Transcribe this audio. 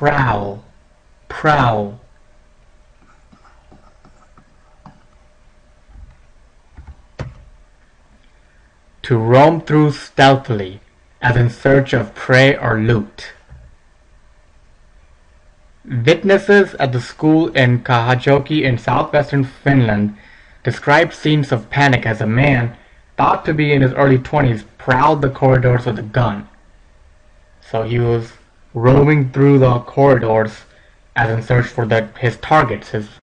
prowl, prowl. To roam through stealthily, as in search of prey or loot. Witnesses at the school in Kauhajoki in southwestern Finland described scenes of panic as a man, thought to be in his early 20s, prowled the corridors with a gun. So he was roaming through the corridors as in search for his targets, his